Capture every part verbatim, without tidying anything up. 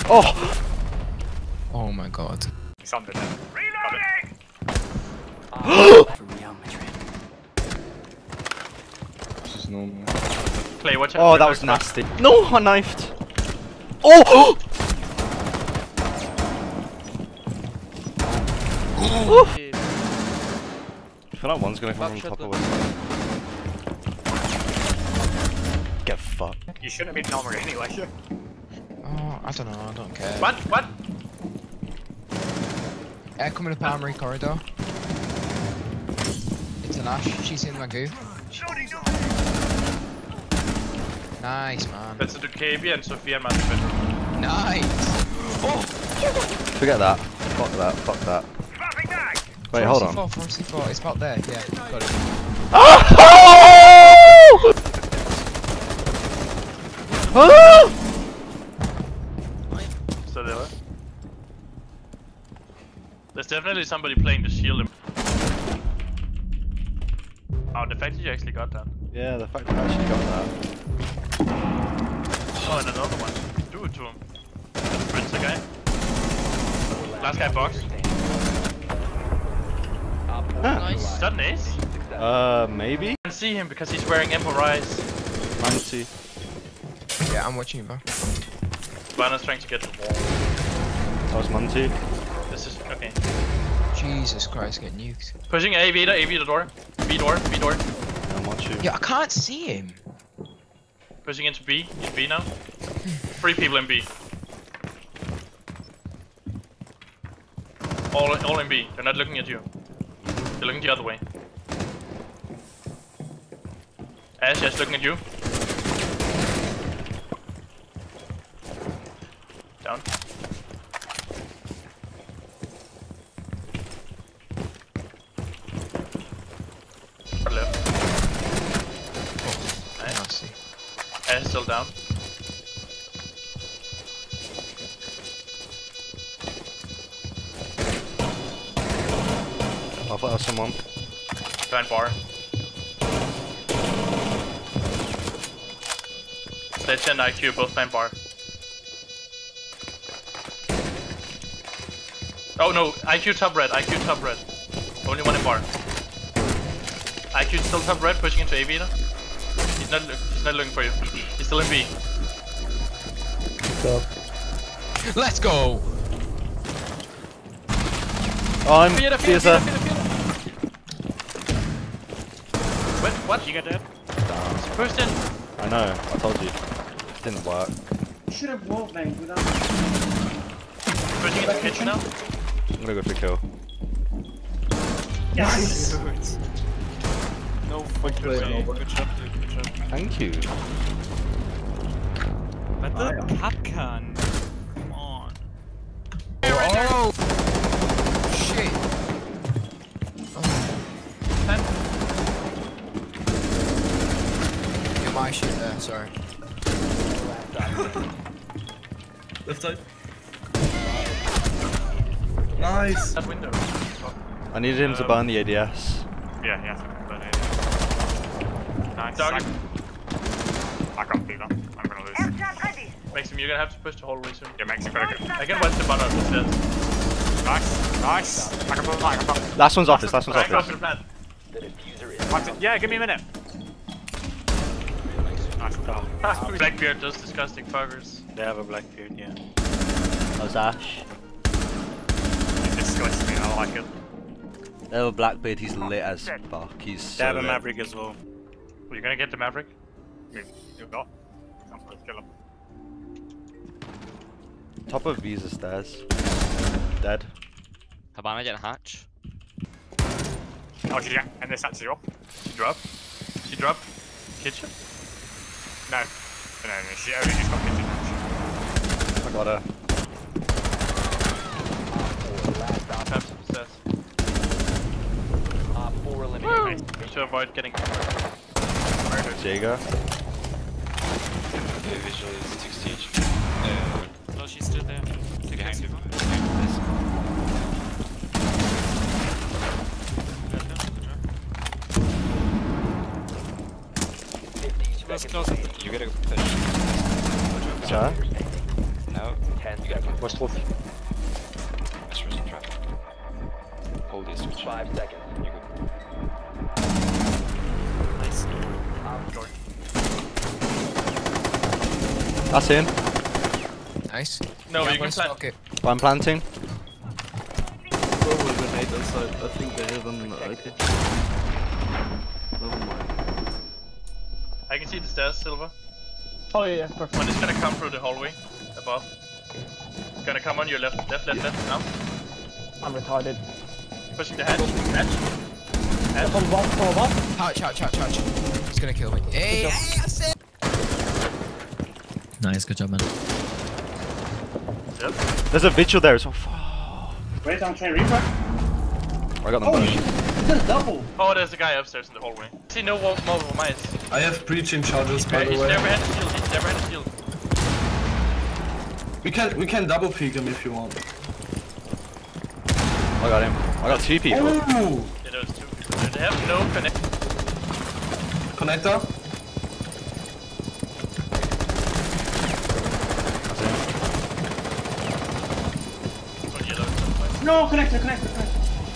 Oh! Oh my god. He's under there. Reloading! From Real Madrid. This is normal. Play, watch out. Oh, that was nasty. No, I knifed. Oh! Oh! I feel like one's gonna come from top of us. Get fucked. You shouldn't have been armor anyway. Oh, I don't know, I don't care. What? What? Air coming up armory corridor. It's an Ash, she's in my goo. Nice, man. That's a K B and Sophia master bedroom. Nice! Oh! Forget that. Fuck that. Fuck that. Wait, hold on. four C four, it's about there, yeah. Got it. Oh! Oh! So there were. There's definitely somebody playing the shield. In oh, the fact that you actually got that. Yeah, the fact that I actually got that. Oh, and another one. Do it to him. Prince the guy. Last guy box. Nice. Is that an ace? Uh, maybe? I can see him because he's wearing Emperor Rise. ninety. Yeah, I'm watching you, bro. Banner's trying to get the wall. That was Monty. This is okay. Jesus Christ, get nuked. Pushing A, V, A, V, the door. B door, B door. I'm watching. Yeah, I can't see him. Pushing into B. He's B now. Three people in B. All, all in B. They're not looking at you. They're looking the other way. Ash, Ash looking at you. Down. Left. Nice. Nasty. Ash still down. I thought that was someone. Behind bar. Sledge and I Q both behind bar. Oh no, I Q top red, I Q top red. Only one in bar. I Q still top red, pushing into A V now. He's not, he's not looking for you. He's still in B. Let's go! Oh, I'm Feeder, feeder, Theater. feeder, feeder, feeder. What? What? You got that? It's pushed in. I know, I told you. Didn't work. Should have wall banged without. Pushing into kitchen now. I'm gonna go for kill. Yes! No fucking way. Good job, dude. Good job. Thank you. But the Capcan. Come on. Oh! Shit! Get my shit there, sorry. Left side. Nice. That window. I needed him to Um, burn the A D S. Yeah, yeah. But, uh, nice. Dog. I can't beat them. I'm gonna lose. Maxim, you're gonna have to push the whole way soon. Yeah, Maxim, gotta go. I can watch the bottom of the stairs. Nice, nice. I can put I can put Last one's office, last one's I can office. the plan. Yeah, give me a minute. Nice. Oh. Blackbeard, those disgusting fuckers. They have a Blackbeard, yeah. That was Ash. He's disgusting, I like it. They have a Blackbeard, he's lit as fuck. He's so They have a lit. Maverick as well. Well, you're gonna get the Maverick? You got. I'm gonna kill him. Top of Visa stairs. Dead. Cabana getting hatch. Oh, she yeah, and this actually up. She drop. She drop. Kitchen? No. No, no, she only just got kitchen actually. I got her. Have some success. Nice. To avoid getting murdered. Jaeger. Visual is sixteen. No, she's still there. Take Behind it. you. She was close. You gotta push. Sure. No. You got catastrophe. Restrooms in traffic. Hold this switch. Five seconds. You're good. Nice. Door. That's in. Nice. No, Yeah, you can let's plant. stock it. I'm planting. Probably grenade inside. I think they have an okay. Never mind. I can see the stairs, Silver. Oh yeah, perfect. One is gonna come through the hallway above. Gonna come on your left, left, left, left. Now. I'm retarded. Pushing the hatch. Hatch. Hatch. From above, from above. Ouch, ouch, ouch, ouch. He's gonna kill me. Hey, hey, that's it. Nice, good job, man. Yep. There's a vigil there, so. Wait, I'm trying to reaper. I got them Oh both. shit, it's a double. Oh, there's a guy upstairs in the hallway. See no wall, multiple mice. I have breaching charges by Okay, the he's way. never had a shield. He's never had a shield. We can we can double peek him if you want. I got him. I got two people. Ooh! Yeah, there's two. They have no connect. Connector. Oh, yellow. No, connector, connector, connector.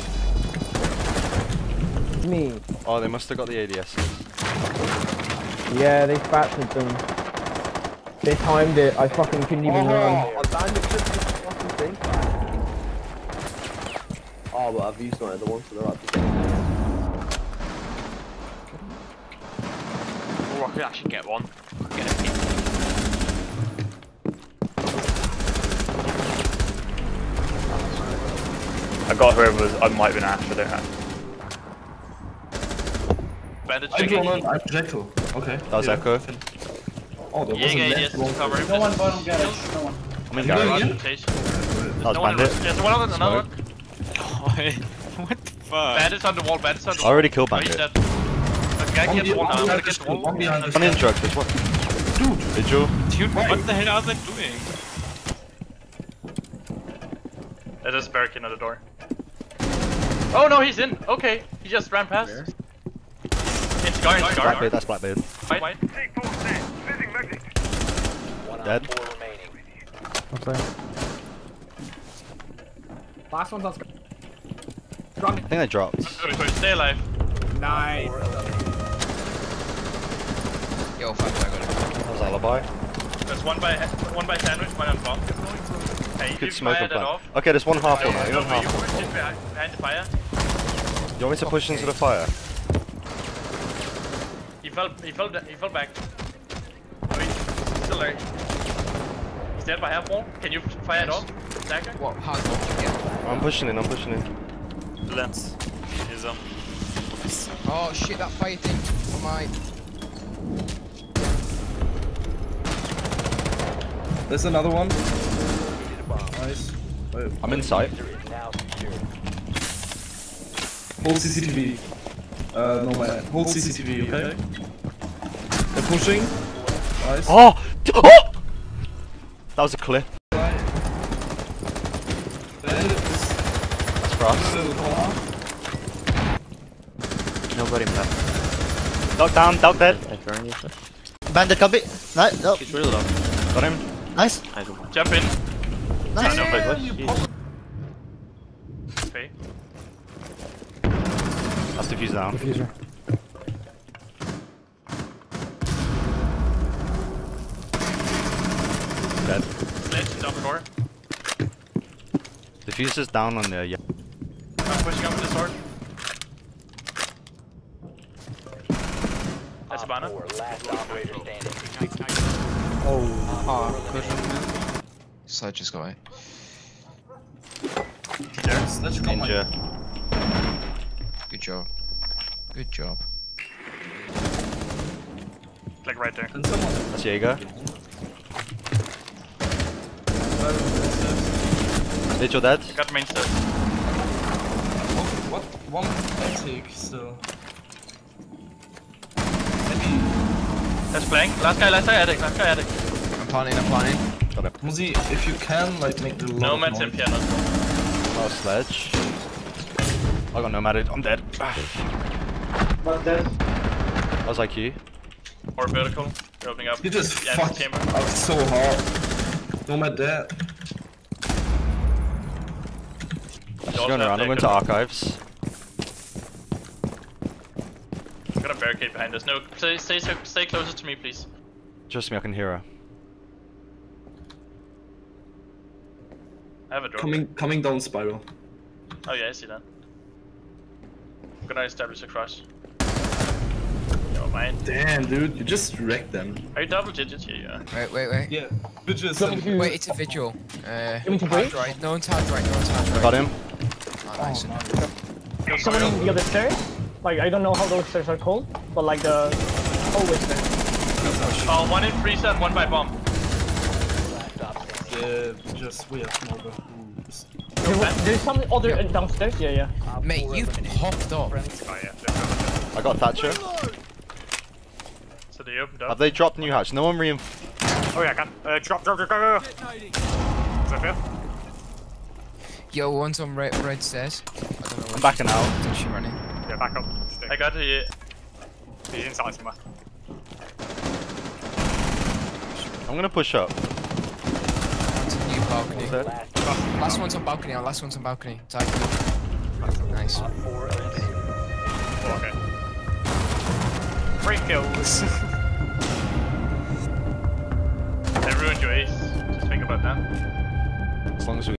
Me. Oh, they must have got the A D S. Yeah, they spattered them. They timed it. I fucking couldn't even run. I banned it just this fucking thing. Oh, but I've used one of the ones that are up to date. Oh, I could actually get one. I could get a peek. I got whoever was. I might have been Ash. I don't know. Bandage I checking. don't know. I'm projectile. Okay. That was yeah. Echo. Oh, there Yeah, was a yeah, left yes, one. cover him. No one bottom garage, no one. I'm in Yeah, garage. yeah. Rotation. That was No one in bandit. the- There's one other, another one. What the fuck? Bandit's on the wall. Bandit's on the I wall. already killed Oh, he's bandit. dead. The guy One gets be- wall one now. behind Gets the wall. school, one behind the One in truck. There's one. Dude! Vigil. Dude, What the hell are they doing? There's a barricade at the door. Oh no, he's in. Okay, he just ran past. It's Scar, it's Scar. Blackbeard. That's Blackbeard. White, white. Dead. What's that? Last one's on sc- I think they dropped. Sorry, sorry, stay alive. Nice. Yo, fuck, I got it. That was alibi. There's one by one by sandwich, one on bomb. Hey, you Could can smoke fire a that plant. off. Okay, there's one half one. No, now. You no, want you half push one. it behind, behind the fire. You want me to push into the fire? He fell, he fell, he fell back. Oh, he's still there. He's dead by half wall. Can you fire it off? Dagger? What? Hard one? Yeah. I'm pushing in. I'm pushing in. Lens is um. Oh shit, that fire thing. Oh my. There's another one. Nice. Wait, I'm in sight. hold C C T V. Uh, no man. Hold C C T V, okay? They're pushing. Nice. Oh! Oh! That was a clip. There it is. That's frost. Little corner. Nobody left. Dog down. Dog dead. Bandit copy. No, no. He's really low. Got him. Nice. Jump in. Nice. No, no, okay. That's diffuse down. Diffuser. Dead. Sledge is up the door. Diffuser's down on the. Yeah. I'm pushing up with the sword. That's a banner. Oh, Sledge just got it. Let's go. Ninja. Good job. Good job. Like right there. And someone. That's Jaeger. Vigil dead. Got main stairs. What? One take still. Maybe. That's flank. Last guy, last guy attic, last guy attic. I'm planning, I'm planning. Got him. Muzi, if you can, like, make the No lot of man's in noise. piano. Oh, sledge. I got nomadic. I'm dead. But dead. That was I Q. Or vertical. You're opening up. You just Yeah, fucked chamber. up so hard. No matter that. also going have around. the I'm going to control. archives. I've got a barricade behind us. No, stay, stay, stay closer to me, please. Trust me, I can hear her. I have a drone. Coming, coming down spiral. Oh yeah, I see that. I'm gonna establish a crush. Never mind. Damn, dude, you just wrecked them. Are you double digits? Yeah, yeah. Wait, wait, wait. Yeah, bitches. Going to- Wait, it's a vigil. Uh, Going to hard breach? right. No one's hard right. No one's hard right. Got him. Oh, nice. Kill Someone someone. in the other stairs. Like I don't know how those stairs are called, but like the always there. Oh, one in freezer and one by bomb. Yeah, just we have smoker. There was- There's some other uh, downstairs. Yeah, yeah. Mate, you've popped off. Oh yeah, they're I got Thatcher. So they opened Have up. they dropped new hatch? No one rein. Oh yeah, I can. Uh, drop, drop, drop, drop. Is that fair? Yo, one's on red, red stairs. I don't know. I'm backing out. Where's she running? Yeah, back up. I got the. He's inside somewhere. I'm gonna push up. It's a new balcony. What's that? Last one's on balcony. Now, last one's on balcony. Type. Nice. Oh, okay. Three kills. They ruined your ace. Just think about that. As long as we